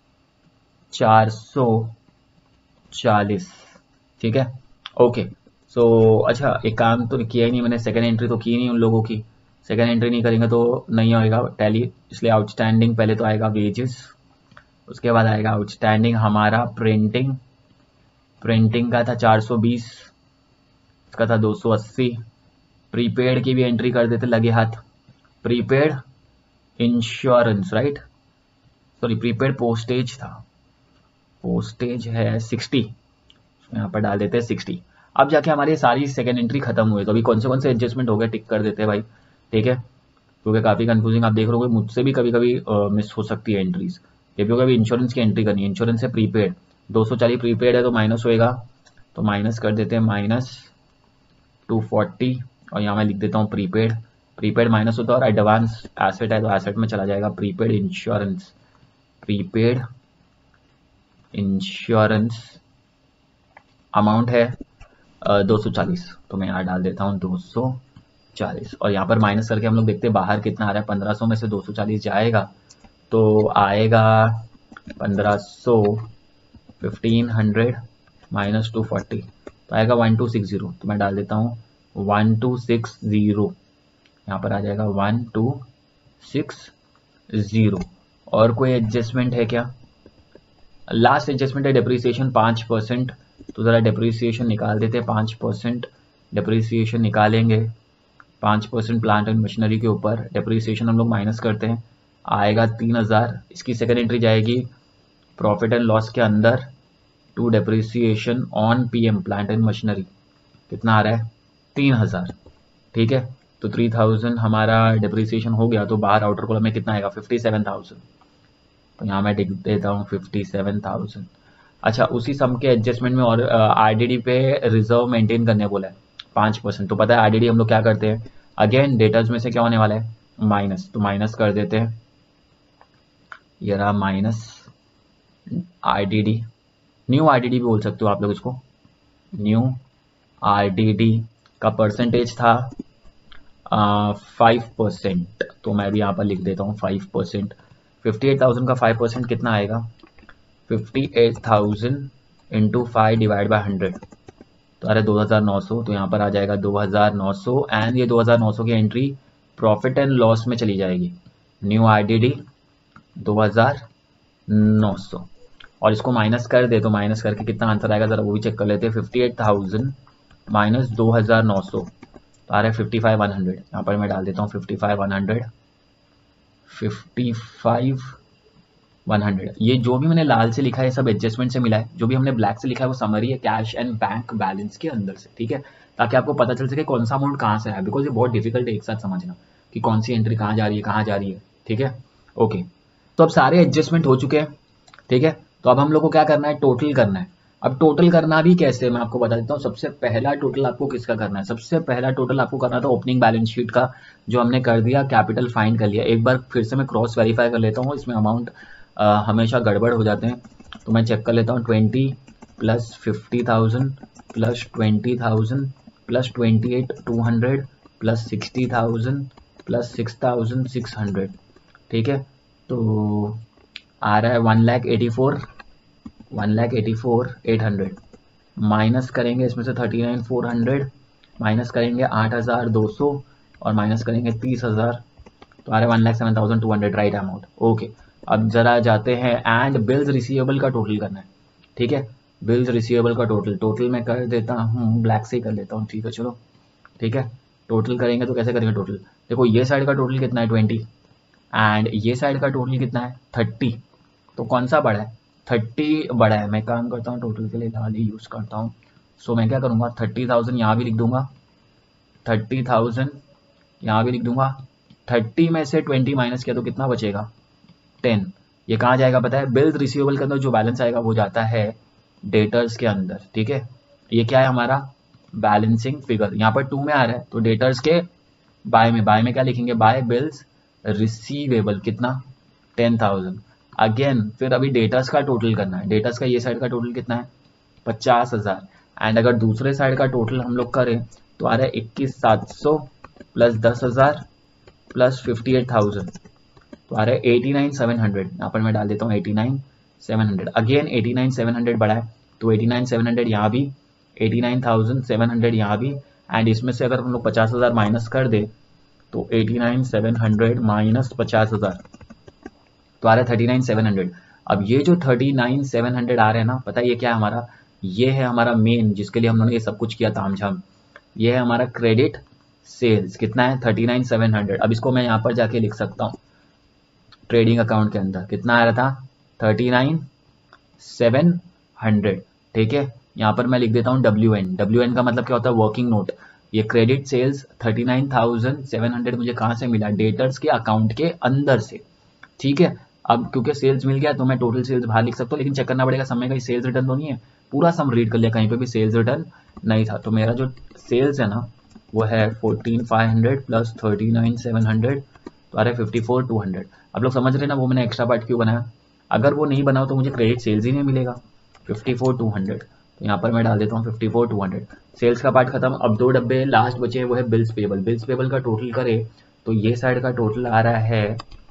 440। ठीक है, ओके। सो अच्छा, एक काम तो किया ही नहीं मैंने, सेकेंड एंट्री तो की नहीं उन लोगों की, सेकेंड एंट्री नहीं करेंगे तो नहीं होएगा टैली, इसलिए आउटस्टैंडिंग पहले तो आएगा वेजेस, उसके बाद आएगा आउटस्टैंडिंग हमारा प्रिंटिंग, प्रिंटिंग का था 420, इसका था 280, प्रीपेड की भी एंट्री कर देते लगे हाथ, prepaid insurance, right, sorry prepaid postage था, पोस्टेज है 60, यहाँ पर डाल देते हैं 60। अब जाके हमारी सारी सेकेंड एंट्री खत्म हुई, तो अभी कौन से एडजस्टमेंट हो गए टिक कर देते हैं भाई, ठीक है, क्योंकि काफ़ी कंफ्यूजिंग आप देख रहे हो, मुझसे भी कभी कभी मिस हो सकती है एंट्रीज। ये भी होगा, अभी इंश्योरेंस की एंट्री करनी है, इंश्योरेंस है प्रीपेड 240 प्रीपेड है तो माइनस होएगा, तो माइनस कर देते हैं -240, और यहाँ मैं लिख देता हूँ प्रीपेड, प्रीपेड माइनस होता है, और एडवांस एसेट है तो एसेट में चला जाएगा prepaid insurance, prepaid insurance amount है 240, तो मैं यहाँ डाल देता हूँ 240, और यहाँ पर माइनस करके हम लोग देखते हैं बाहर कितना आ रहा है, 1500 में से 240 जाएगा तो आएगा 1500, 1500 माइनस 240, तो आएगा 1260, तो मैं डाल देता हूँ 1260, यहाँ पर आ जाएगा 1260। और कोई एडजस्टमेंट है क्या? लास्ट एडजस्टमेंट है डेप्रिसिएशन 5%, तो ज़रा डेप्रिसिएशन निकाल देते हैं, 5% डेप्रिसिएशन निकालेंगे, 5% प्लांट एंड मशीनरी के ऊपर डेप्रिसिएशन हम लोग माइनस करते हैं, आएगा 3000। इसकी सेकेंड एंट्री जाएगी प्रॉफिट एंड लॉस के अंदर, to depreciation on PM plant and machinery, कितना आ रहा है 3000, ठीक है, तो 3000 हमारा डेप्रिसिएशन हो गया, तो बाहर आउटर कॉलम में कितना आएगा 57,000, तो यहाँ मैं लिख देता हूँ 57,000। अच्छा, उसी सम के एडजस्टमेंट में और आरडीडी पे रिजर्व मेंटेन करने बोला है 5%, तो पता है आरडीडी हम लोग क्या करते हैं, अगेन डेटर्स में से क्या होने वाला है माइनस, तो माइनस कर देते हैं, ये रहा माइनस आरडीडी, न्यू आरडीडी भी बोल सकते हो आप लोग इसको, न्यू आरडीडी का परसेंटेज था 5%, तो मैं भी यहाँ पर लिख देता हूँ 5%, 58,000 का 5% कितना आएगा 58,000 इंटू 5 डिवाइड बाई 100, तो अरे 2,900, तो यहाँ पर आ जाएगा 2,900, एंड ये 2,900 की एंट्री प्रॉफिट एंड लॉस में चली जाएगी, न्यू आरडीडी 2,900, और इसको माइनस कर दे तो माइनस करके कितना आंसर आएगा ज़रा वो भी चेक कर लेते हैं, 58,000 माइनस 2,900, तो आ रहा है 55,100, यहाँ पर मैं डाल देता हूँ 55,100, 55,100। ये जो भी मैंने लाल से लिखा है सब एडजस्टमेंट से मिला है, जो भी हमने ब्लैक से लिखा है वो समरी है कैश एंड बैंक बैलेंस के अंदर से, ठीक है, ताकि आपको पता चल सके कौन सा अमाउंट कहाँ से है, बिकॉज ये बहुत डिफिकल्ट है एक साथ समझना कि कौन सी एंट्री कहाँ जा रही है कहाँ जा रही है, ठीक है, ओके। तो अब सारे एडजस्टमेंट हो चुके हैं, ठीक है, तो अब हम लोग को क्या करना है, टोटल करना है। अब टोटल करना भी कैसे मैं आपको बता देता हूँ। सबसे पहला टोटल आपको किसका करना है, सबसे पहला टोटल आपको करना था ओपनिंग बैलेंस शीट का, जो हमने कर दिया, कैपिटल फाइंड कर लिया। एक बार फिर से मैं क्रॉस वेरीफाई कर लेता हूँ, इसमें अमाउंट हमेशा गड़बड़ हो जाते हैं, तो मैं चेक कर लेता हूँ 20 plus 50,000 plus 20,000 plus 28,200 plus 60,000 plus 6,600, ठीक है, तो आ रहा है 1,84,800, माइनस करेंगे इसमें से 39,400, माइनस करेंगे 8,200 और माइनस करेंगे 30,000, तो आ रहा है 1,07,200 राइट अमाउंट, ओके। अब जरा जाते हैं एंड बिल्स रिसीवेबल का टोटल करना है, ठीक है, बिल्स रिसीवेबल का टोटल मैं कर देता हूँ, ब्लैक से ही कर लेता हूँ, ठीक है, चलो ठीक है। टोटल करेंगे तो कैसे करेंगे टोटल, देखो ये साइड का टोटल कितना है 20 एंड ये साइड का टोटल कितना है 30, तो कौन सा बड़ा है 30 बड़ा है। मैं काम करता हूँ टोटल के लिए लाल ही यूज़ करता हूँ, सो मैं क्या करूँगा 30,000 यहाँ भी लिख दूंगा, 30,000 यहाँ भी लिख दूंगा, 30 में से 20 माइनस किया तो कितना बचेगा 10, ये कहाँ जाएगा पता है, बिल्स रिसीवेबल के अंदर जो बैलेंस आएगा वो जाता है डेटर्स के अंदर, ठीक है। ये क्या है हमारा बैलेंसिंग फिगर, यहाँ पर 2 में आ रहा है, तो डेटर्स के बाय में क्या लिखेंगे, बाय बिल्स रिसीवेबल कितना 10,000। अगेन फिर अभी डेटर्स का टोटल करना है, डेटर्स का ये साइड का टोटल कितना है 50,000 एंड अगर दूसरे साइड का टोटल हम लोग करें तो आ रहा है 21,700 प्लस 10,000 प्लस 58,000, तो आ रहा है 89,700। यहाँ पर मैं डाल देता हूँ 89,700, अगेन 89,700 बढ़ा है तो 89,700 यहाँ भी, 89,700 यहाँ भी, एंड इसमें से अगर हम लोग 50,000 माइनस कर दे तो 89,700 माइनस 50,000 तो आ रहा है 39,700। अब ये जो 39,700 आ रहे हैं ना, पता है ये क्या है हमारा, ये है हमारा मेन जिसके लिए हम लोगों ने ये सब कुछ किया तामझाम, ये है हमारा क्रेडिट सेल्स। कितना है 39,700। अब इसको मैं यहाँ पर जाके लिख सकता हूँ ट्रेडिंग अकाउंट के अंदर कितना आ रहा था 39,700, ठीक है। यहाँ पर मैं लिख देता हूँ WN, WN का मतलब क्या होता है वर्किंग नोट। ये क्रेडिट सेल्स 39,700 मुझे कहाँ से मिला, डेटर्स के अकाउंट के अंदर से, ठीक है। अब क्योंकि सेल्स मिल गया तो मैं टोटल सेल्स बाहर लिख सकता हूँ, लेकिन चेक करना पड़ेगा समय का सेल्स रिटर्न तो नहीं है, पूरा सम रीड कर लिया, कहीं पे भी सेल्स रिटर्न नहीं था। तो मेरा जो सेल्स है ना वो है 14,500 प्लस 39,700, तो आ रहा है 54,200। अब लोग समझ रहे हैं ना वो मैंने एक्स्ट्रा पार्ट क्यों बनाया, अगर वो नहीं बनाओ तो मुझे क्रेडिट सेल्स ही नहीं मिलेगा। 54,200 तो यहाँ पर मैं डाल देता हूँ 54,200। सेल्स का पार्ट खत्म, अब 2 डब्बे लास्ट बचे हैं वो है बिल्स पेबल। बिल्स पेबल का टोटल करे तो ये साइड का टोटल आ रहा है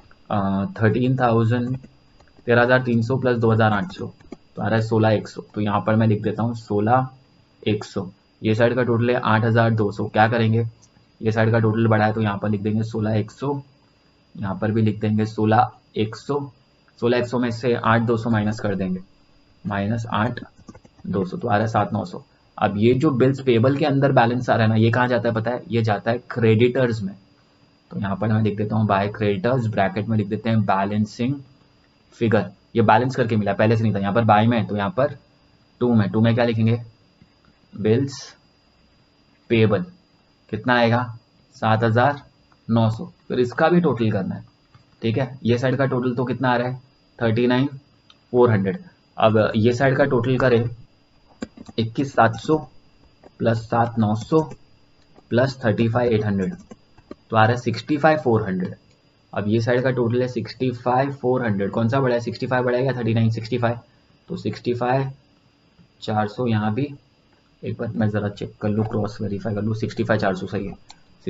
13,300 प्लस 2,800, तो आ रहा है 16,100। तो यहाँ पर मैं लिख देता हूँ 16,100। ये साइड का टोटल है 8,200। क्या करेंगे, ये साइड का टोटल बढ़ा है तो यहाँ पर लिख देंगे 16,100, यहाँ पर भी लिख देंगे 16,100। 16,100 में से 8,200 माइनस कर देंगे, माइनस 8,200, तो आ रहा है 7,900। अब ये जो बिल्स पेबल के अंदर बैलेंस आ रहा है ना, ये कहाँ जाता है पता है, ये जाता है क्रेडिटर्स में। तो यहाँ पर मैं लिख देता हूँ बाय क्रेडिटर्स, ब्रैकेट में लिख देते हैं बैलेंसिंग फिगर। ये बैलेंस करके मिला, पहले से नहीं था। यहाँ पर बाय में, तो यहाँ पर टू में क्या लिखेंगे, बिल्स पेबल कितना आएगा 7,900। फिर इसका भी टोटल करना है, ठीक है। ये साइड का टोटल तो कितना आ रहा है 39,400। अब ये साइड का टोटल करें 21,700 प्लस 7,900 प्लस 35,800, तो आ रहा है 65,400। अब ये साइड का टोटल है 65,400, कौन सा बढ़ा है 65 बढ़ाएगा 39 65, तो 65,400 यहाँ भी। एक बार मैं ज़रा चेक कर लूँ, क्रॉस वेरीफाई कर लूँ, 65,400 सही है।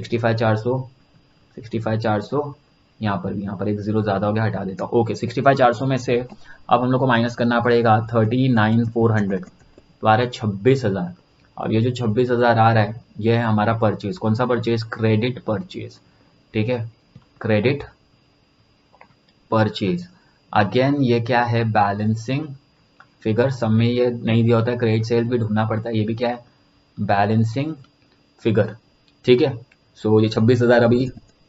65,400 यहाँ पर भी, यहाँ पर एक जीरो ज़्यादा हो गया, हटा देता हूँ। ओके 65,400 में से अब हम लोग को माइनस करना पड़ेगा 39,400, तो आ रहा है 26,000। अब ये जो 26,000 आ रहा है ये है हमारा परचेज। कौन सा परचेज, क्रेडिट परचेज, ठीक है, क्रेडिट परचेज। अगेन ये क्या है बैलेंसिंग फिगर, सब में ये नहीं दिया होता है, क्रेडिट सेल्स भी ढूंढना पड़ता है, ये भी क्या है बैलेंसिंग फिगर, ठीक है। सो ये 26,000 अभी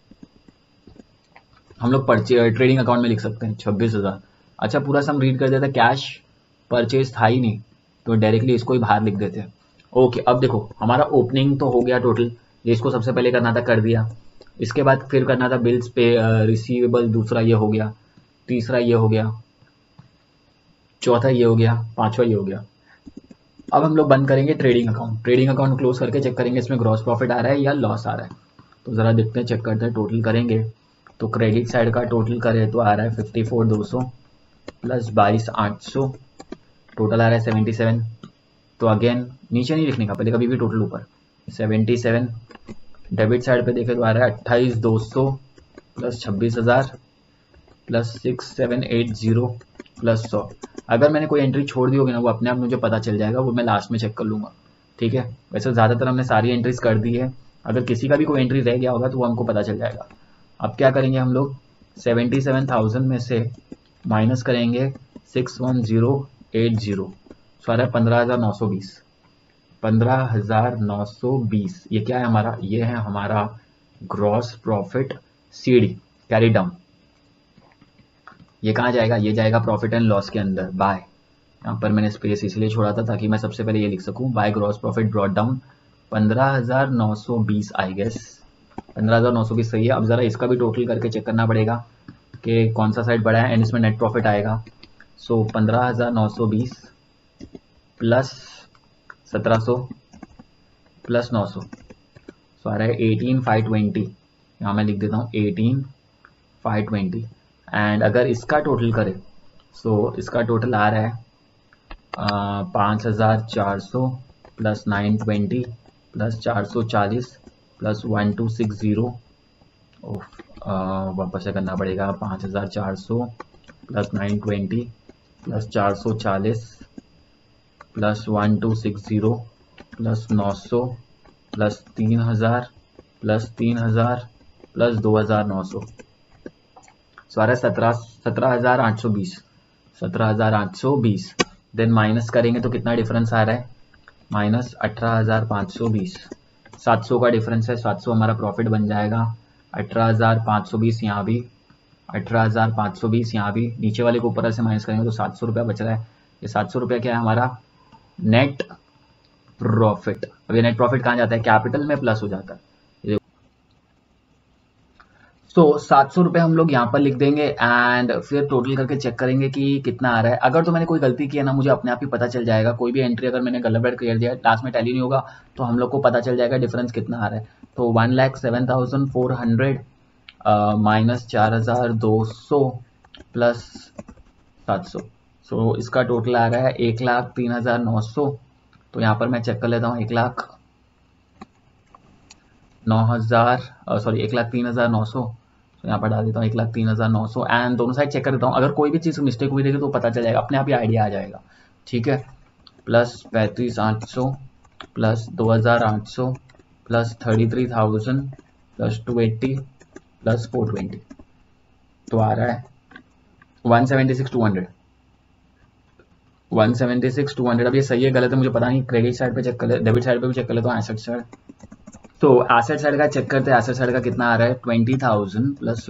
हम लोग ट्रेडिंग अकाउंट में लिख सकते हैं 26,000। अच्छा पूरा सम रीड कर देता, कैश परचेज था ही नहीं तो डायरेक्टली इसको ही बाहर लिख देते हैं। ओके अब देखो हमारा ओपनिंग तो हो गया टोटल, ये इसको सबसे पहले करना था कर दिया, इसके बाद फिर करना था बिल्स पे रिसीवेबल, दूसरा ये हो गया, तीसरा ये हो गया, चौथा ये हो गया, पांचवा ये हो गया। अब हम लोग बंद करेंगे trading account. Trading account close करके चेक करेंगे इसमें ग्रॉस प्रॉफिट आ रहा है या लॉस आ रहा है। तो ज़रा देखते हैं, चेक करते हैं, टोटल करेंगे तो क्रेडिट साइड का टोटल करें तो आ रहा है 54,200 प्लस 22,800, टोटल आ रहा है 77। तो अगेन नीचे नहीं लिखने का, पहले कभी भी टोटल ऊपर 77। डेबिट साइड पे देखें तो आ रहा है 28,200 प्लस 26,000 प्लस 6,780 प्लस 100। अगर मैंने कोई एंट्री छोड़ दी होगी ना वो अपने आप मुझे पता चल जाएगा, वो मैं लास्ट में चेक कर लूंगा, ठीक है। वैसे ज़्यादातर हमने सारी एंट्रीज कर दी है, अगर किसी का भी कोई एंट्री रह गया होगा तो वो हमको पता चल जाएगा। अब क्या करेंगे हम लोग 77,000 में से माइनस करेंगे 61080, सो आ रहा है 15,920। 15,920 ये क्या है हमारा, ये है हमारा gross profit CD carry down. ये कहाँ जाएगा, ये जाएगा प्रॉफिट एंड लॉस के अंदर बाय। यहाँ पर मैंने स्पेस इसलिए छोड़ा था ताकि मैं सबसे पहले ये लिख सकूं, by gross profit brought down 15,920 I guess 15,920 सही है। अब जरा इसका भी टोटल करके चेक करना पड़ेगा कि कौन सा साइड बढ़ा है एंड इसमें नेट प्रॉफिट आएगा। सो 15,920 प्लस 1,700 प्लस 900, सो आ रहा है 18,520। यहाँ मैं लिख देता हूँ 18,520। एंड अगर इसका टोटल करें सो इसका टोटल आ रहा है 5,400 प्लस 920 प्लस 440 प्लस 1260 वापस से करना पड़ेगा 5400 plus 920 plus 440 plus 1260 plus 900 plus 3000 plus 3000 plus 2900 सारा 17,820 देन माइनस करेंगे तो कितना डिफरेंस आ रहा है माइनस 18,520 700 का डिफरेंस है 700 हमारा प्रॉफिट बन जाएगा 18,520 यहाँ भी 18,520 यहाँ भी नीचे वाले को ऊपर से माइनस करेंगे तो 700 रुपया बच रहा है ये 700 रुपया क्या है हमारा नेट प्रॉफिट। अब ये नेट प्रॉफिट कहाँ जाता है कैपिटल में प्लस हो जाता है तो 700 रुपये हम लोग यहाँ पर लिख देंगे एंड फिर टोटल करके चेक करेंगे कि कितना आ रहा है। अगर तो मैंने कोई गलती की है ना मुझे अपने आप ही पता चल जाएगा कोई भी एंट्री अगर मैंने गलत कर दिया लास्ट में टैली नहीं होगा तो हम लोग को पता चल जाएगा डिफरेंस कितना आ रहा है। तो 1,07,400 माइनस 4,200 प्लस 700 सो इसका टोटल आ रहा है 1,03,900। तो यहाँ पर मैं चेक कर लेता हूँ 1,03,900 तो यहाँ पर डाल देता हूँ 1,03,900 एंड दोनों साइड चेक कर देता हूँ अगर कोई भी चीज़ मिस्टेक हुई रहेगी तो पता चल जाएगा अपने आप ही आइडिया आ जाएगा। ठीक है plus 35,800 plus 2,800 plus 33,000 plus 280 plus 420 तो आ रहा है 176,200 अब ये सही है गलत है मुझे पता नहीं क्रेडिट साइड पे चेक कर ले डेबिट साइड पे भी चेक कर लेता हूँ एसेट साइड। तो एसेट साइड का चेक करते हैं एसेट साइड का कितना आ रहा है 20,000 plus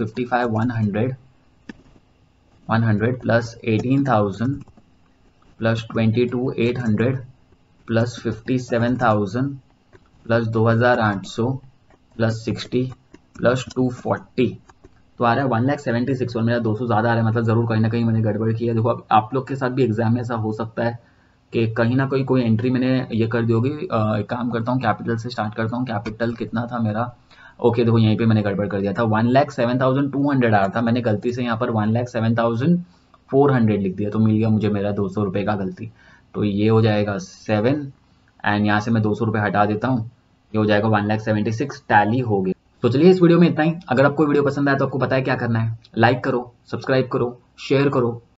55,100 plus 18,000 plus 22,800 plus 57,000 plus 2,800 plus 60 plus 240 तो आ रहा है 1,76,000 और मेरा 200 ज़्यादा आ रहा है मतलब ज़रूर कहीं ना कहीं मैंने गड़बड़ की है। देखो अब आप लोग के साथ भी एग्जाम में ऐसा हो सकता है कि कहीं ना कहीं कोई एंट्री मैंने ये कर दी होगी। एक काम करता हूँ कैपिटल से स्टार्ट करता हूँ कैपिटल कितना था मेरा ओके देखो यहीं पे मैंने गड़बड़ कर दिया था 1,07,200 आ रहा था मैंने गलती से यहाँ पर 1,07,400 लिख दिया तो मिल गया मुझे मेरा 200 रुपये का गलती। तो ये हो जाएगा 7 एंड यहाँ से मैं 200 रुपये हटा देता हूँ ये हो जाएगा 1,76,000 टैली हो गया। तो चलिए इस वीडियो में इतना ही। अगर आपको वीडियो पसंद आया तो आपको पता है क्या करना है लाइक करो सब्सक्राइब करो शेयर करो